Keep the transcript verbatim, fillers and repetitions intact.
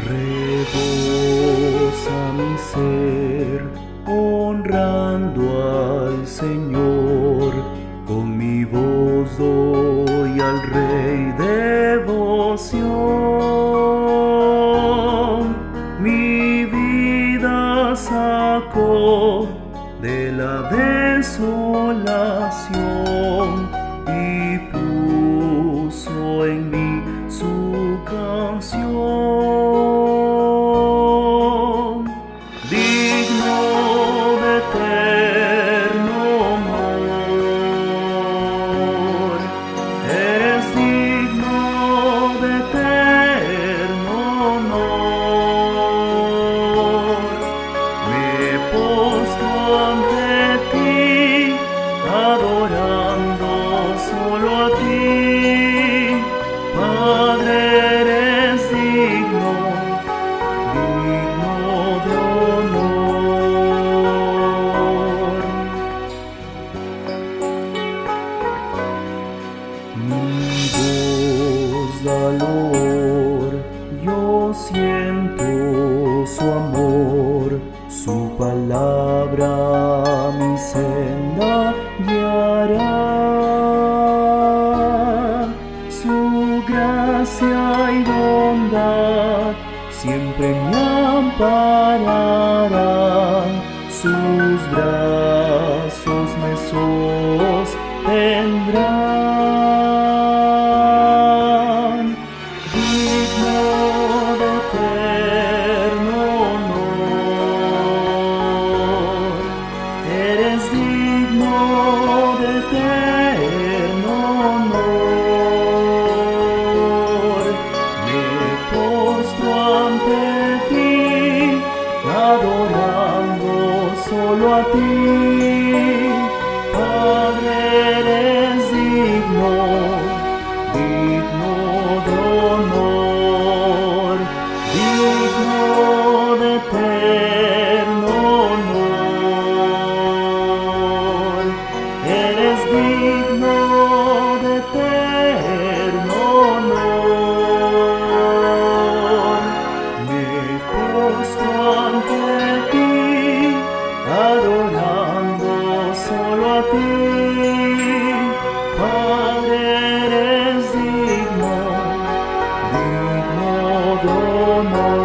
Rebosa mi ser, honrando al Señor, con mi voz doy al Rey devoción. Mi vida sacó de la desolación y puso en mí su canción. Digno de eterno amor, eres digno de eterno honor. Me postro ante ti, adorando solo a ti. Padre, eres digno, digno de honor. Mi voz da olor, yo siento su amor, su palabra mi senda guiará. Su gracia y bondad siempre me ampararán. Sus brazos me sostendrán. Digno de eterno honor, eres digno de eterno honor. Me postro ante ti, adorando solo a ti. Padre, eres digno, digno de honor, digno de eterno honor. Eres digno de eterno honor. Me postro ante ti, adorando solo a ti. Padre, eres digno, digno de honor.